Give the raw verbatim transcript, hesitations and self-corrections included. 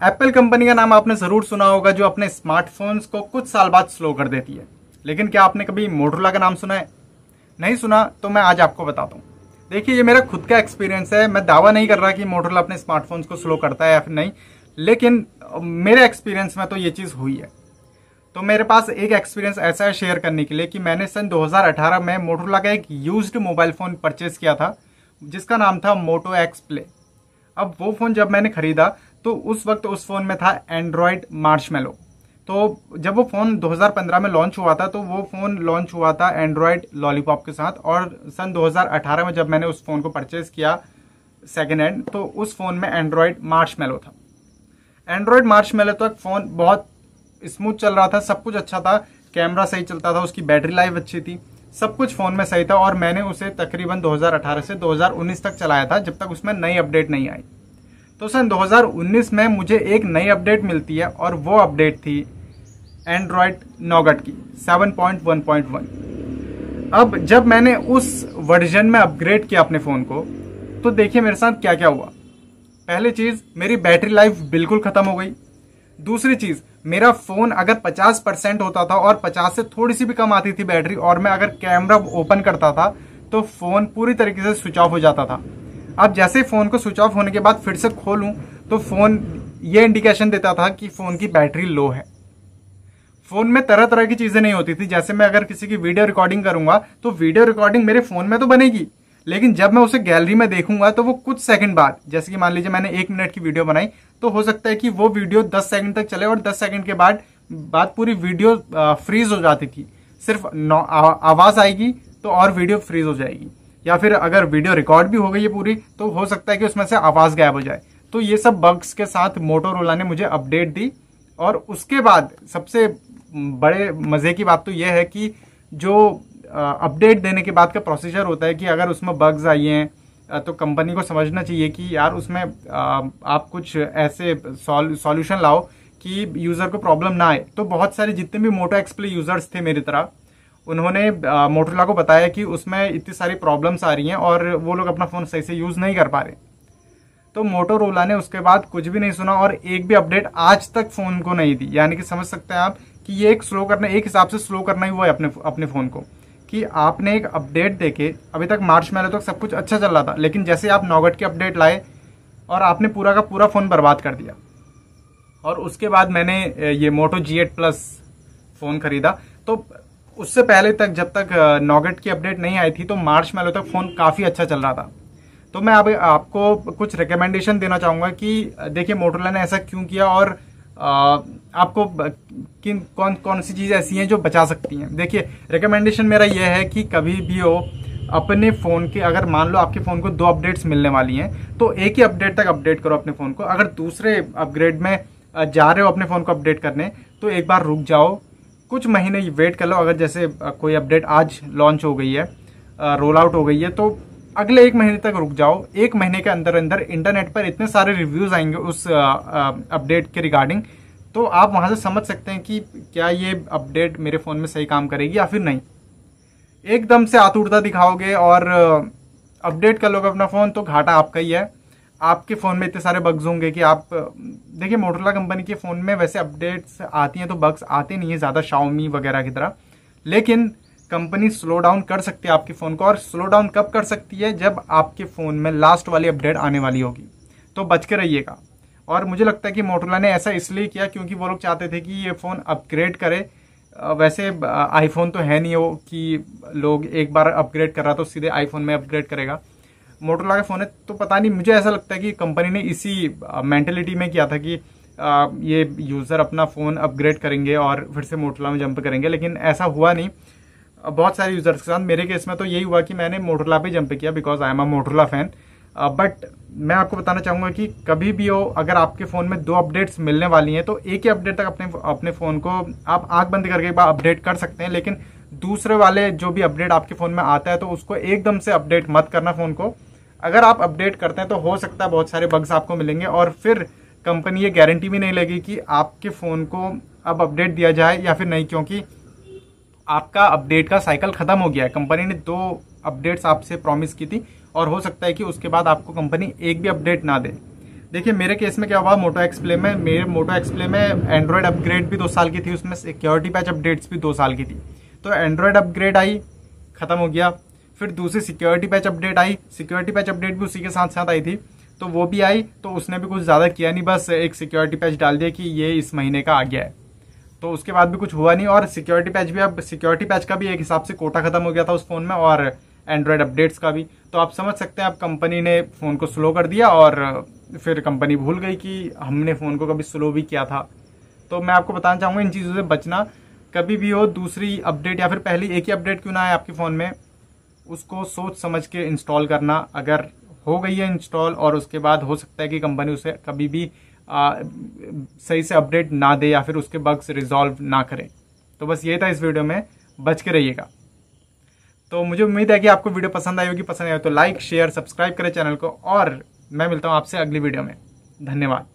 Apple company का नाम आपने जरूर सुना होगा, जो अपने स्मार्टफोन्स को कुछ साल बाद स्लो कर देती है। लेकिन क्या आपने कभी मोटोरोला का नाम सुना है? नहीं सुना तो मैं आज आपको बताता हूँ। देखिए, ये मेरा खुद का एक्सपीरियंस है। मैं दावा नहीं कर रहा कि मोटोरोला अपने स्मार्टफोन्स को स्लो करता है या फिर नहीं, लेकिन मेरे एक्सपीरियंस में तो ये चीज़ हुई है। तो मेरे पास एक एक्सपीरियंस ऐसा है शेयर करने के लिए कि मैंने सन दो हज़ार अठारह में मोटोरोला का एक यूज्ड मोबाइल फ़ोन परचेज किया था, जिसका नाम था मोटो एक्स प्ले। अब वो फ़ोन जब मैंने खरीदा तो उस वक्त उस फ़ोन में था एंड्रॉयड मार्शमैलो। तो जब वो फ़ोन दो हज़ार पंद्रह में लॉन्च हुआ था तो वो फ़ोन लॉन्च हुआ था एंड्रॉयड लॉलीपॉप के साथ, और सन दो हज़ार अठारह में जब मैंने उस फ़ोन को परचेज किया सेकेंड हैंड, तो उस फ़ोन में एंड्रॉयड मार्शमैलो था। एंड्रॉयड मार्शमैलो तो एक फ़ोन बहुत स्मूथ चल रहा था, सब कुछ अच्छा था, कैमरा सही चलता था, उसकी बैटरी लाइफ अच्छी थी, सब कुछ फ़ोन में सही था। और मैंने उसे तकरीबन दो हज़ार अठारह से दो हज़ार उन्नीस तक चलाया था, जब तक उसमें नई अपडेट नहीं आई। तो सन दो हज़ार उन्नीस में मुझे एक नई अपडेट मिलती है, और वो अपडेट थी एंड्रॉयड नौगट की seven point one point one. अब जब मैंने उस वर्जन में अपग्रेड किया अपने फ़ोन को, तो देखिए मेरे साथ क्या क्या हुआ। पहली चीज़, मेरी बैटरी लाइफ बिल्कुल ख़त्म हो गई। दूसरी चीज़, मेरा फ़ोन अगर पचास परसेंट होता था और पचास से थोड़ी सी भी कम आती थी बैटरी, और मैं अगर कैमरा ओपन करता था तो फ़ोन पूरी तरीके से स्विच ऑफ हो जाता था। अब जैसे ही फ़ोन को स्विच ऑफ होने के बाद फिर से खोलूं तो फ़ोन ये इंडिकेशन देता था कि फ़ोन की बैटरी लो है। फ़ोन में तरह तरह की चीज़ें नहीं होती थी, जैसे मैं अगर किसी की वीडियो रिकॉर्डिंग करूंगा तो वीडियो रिकॉर्डिंग मेरे फ़ोन में तो बनेगी, लेकिन जब मैं उसे गैलरी में देखूंगा तो वो कुछ सेकंड बाद, जैसे कि मान लीजिए मैंने एक मिनट की वीडियो बनाई, तो हो सकता है कि वो वीडियो दस सेकंड तक चले और दस सेकंड के बाद बाद पूरी वीडियो फ्रीज हो जाती थी। सिर्फ आवाज़ आएगी तो और वीडियो फ्रीज हो जाएगी, या फिर अगर वीडियो रिकॉर्ड भी हो गई है पूरी तो हो सकता है कि उसमें से आवाज़ गायब हो जाए। तो ये सब बग्स के साथ मोटोरोला ने मुझे अपडेट दी। और उसके बाद सबसे बड़े मज़े की बात तो यह है कि जो अपडेट देने के बाद का प्रोसीजर होता है कि अगर उसमें बग्स आई हैं तो कंपनी को समझना चाहिए कि यार उसमें आप कुछ ऐसे सॉल्यूशन लाओ कि यूज़र को प्रॉब्लम ना आए। तो बहुत सारे जितने भी मोटो एक्स प्ले यूज़र्स थे मेरी तरह, उन्होंने मोटोरोला को बताया कि उसमें इतनी सारी प्रॉब्लम्स आ रही हैं और वो लोग अपना फ़ोन सही से यूज़ नहीं कर पा रहे। तो मोटोरोला ने उसके बाद कुछ भी नहीं सुना और एक भी अपडेट आज तक फ़ोन को नहीं दी। यानी कि समझ सकते हैं आप कि ये एक स्लो करना, एक हिसाब से स्लो करना ही हुआ है अपने अपने फ़ोन को, कि आपने एक अपडेट देके अभी तक मार्शमैलो तक सब कुछ अच्छा चल रहा था, लेकिन जैसे आप नौगट की अपडेट लाए और आपने पूरा का पूरा फ़ोन बर्बाद कर दिया। और उसके बाद मैंने ये Moto G eight plus phone ख़रीदा। तो उससे पहले तक जब तक नौगट की अपडेट नहीं आई थी तो मार्शमैलो तक फ़ोन काफ़ी अच्छा चल रहा था। तो मैं अब आपको कुछ रिकमेंडेशन देना चाहूँगा कि देखिए मोटोरोला ने ऐसा क्यों किया और आ, आपको किन कौन कौन सी चीज़ ऐसी हैं जो बचा सकती हैं। देखिए, रिकमेंडेशन मेरा यह है कि कभी भी हो अपने फ़ोन के, अगर मान लो आपके फ़ोन को दो अपडेट्स मिलने वाली हैं तो एक ही अपडेट तक अपडेट करो अपने फ़ोन को। अगर दूसरे अपग्रेड में जा रहे हो अपने फ़ोन को अपडेट करने तो एक बार रुक जाओ, कुछ महीने वेट कर लो। अगर जैसे कोई अपडेट आज लॉन्च हो गई है, रोल आउट हो गई है, तो अगले एक महीने तक रुक जाओ। एक महीने के अंदर अंदर इंटरनेट पर इतने सारे रिव्यूज़ आएंगे उस अपडेट के रिगार्डिंग, तो आप वहां से समझ सकते हैं कि क्या ये अपडेट मेरे फ़ोन में सही काम करेगी या फिर नहीं। एकदम से आतुरता दिखाओगे और अपडेट कर लोगे अपना फ़ोन तो घाटा आपका ही है। आपके फ़ोन में इतने सारे बग्स होंगे कि आप देखिए, मोटोरोला कंपनी के फ़ोन में वैसे अपडेट्स आती हैं तो बग्स आते नहीं है ज़्यादा शाओमी वगैरह की तरह, लेकिन कंपनी स्लो डाउन कर सकती है आपके फ़ोन को। और स्लो डाउन कब कर सकती है? जब आपके फ़ोन में लास्ट वाली अपडेट आने वाली होगी, तो बच के रहिएगा। और मुझे लगता है कि मोटोरोला ने ऐसा इसलिए किया क्योंकि वो लोग चाहते थे कि ये फ़ोन अपग्रेड करे। वैसे आईफोन तो है नहीं वो कि लोग एक बार अपग्रेड कर रहा तो सीधे आईफोन में अपग्रेड करेगा। मोटोरोला का फ़ोन है तो पता नहीं, मुझे ऐसा लगता है कि कंपनी ने इसी मेंटेलिटी में किया था कि आ, ये यूज़र अपना फ़ोन अपग्रेड करेंगे और फिर से मोटोरोला में जंप करेंगे, लेकिन ऐसा हुआ नहीं। बहुत सारे यूज़र्स के साथ, मेरे केस में तो यही हुआ कि मैंने मोटोरोला पे जंप किया because I am a Motorola fan. But मैं आपको बताना चाहूँगा कि कभी भी हो, अगर आपके फ़ोन में दो अपडेट्स मिलने वाली हैं तो एक ही अपडेट तक अपने अपने फ़ोन को आप आँख बंद करके एक बार अपडेट कर सकते हैं, लेकिन दूसरे वाले जो भी अपडेट आपके फ़ोन में आता है तो उसको एकदम से अपडेट मत करना फ़ोन को। अगर आप अपडेट करते हैं तो हो सकता है बहुत सारे बग्स आपको मिलेंगे और फिर कंपनी ये गारंटी भी नहीं लेगी कि आपके फ़ोन को अब अपडेट दिया जाए या फिर नहीं, क्योंकि आपका अपडेट का साइकिल ख़त्म हो गया है। कंपनी ने दो अपडेट्स आपसे प्रॉमिस की थी और हो सकता है कि उसके बाद आपको कंपनी एक भी अपडेट ना दे। देखिए मेरे केस में क्या हुआ, मोटो एक्स प्ले में, मेरे मोटो एक्स प्ले में एंड्रॉयड अपग्रेड भी दो साल की थी, उसमें सिक्योरिटी पैच अपडेट्स भी दो साल की थी। तो एंड्रॉयड अपग्रेड आई, खत्म हो गया। फिर दूसरी सिक्योरिटी पैच अपडेट आई, सिक्योरिटी पैच अपडेट भी उसी के साथ साथ आई थी, तो वो भी आई। तो उसने भी कुछ ज़्यादा किया नहीं, बस एक सिक्योरिटी पैच डाल दिया कि ये इस महीने का आ गया है। तो उसके बाद भी कुछ हुआ नहीं। और सिक्योरिटी पैच भी, अब सिक्योरिटी पैच का भी एक हिसाब से कोटा खत्म हो गया था उस फोन में, और एंड्रॉयड अपडेट्स का भी। तो आप समझ सकते हैं, अब कंपनी ने फ़ोन को स्लो कर दिया और फिर कंपनी भूल गई कि हमने फ़ोन को कभी स्लो भी किया था। तो मैं आपको बताना चाहूँगा इन चीज़ों से बचना। कभी भी हो दूसरी अपडेट या फिर पहली एक ही अपडेट क्यों ना आए आपके फ़ोन में, उसको सोच समझ के इंस्टॉल करना। अगर हो गई है इंस्टॉल और उसके बाद हो सकता है कि कंपनी उसे कभी भी आ, सही से अपडेट ना दे या फिर उसके बग्स रिजॉल्व ना करे। तो बस ये था इस वीडियो में, बच के रहिएगा। तो मुझे उम्मीद है कि आपको वीडियो पसंद आई होगी। पसंद आई हो तो लाइक शेयर सब्सक्राइब करें चैनल को, और मैं मिलता हूँ आपसे अगली वीडियो में। धन्यवाद।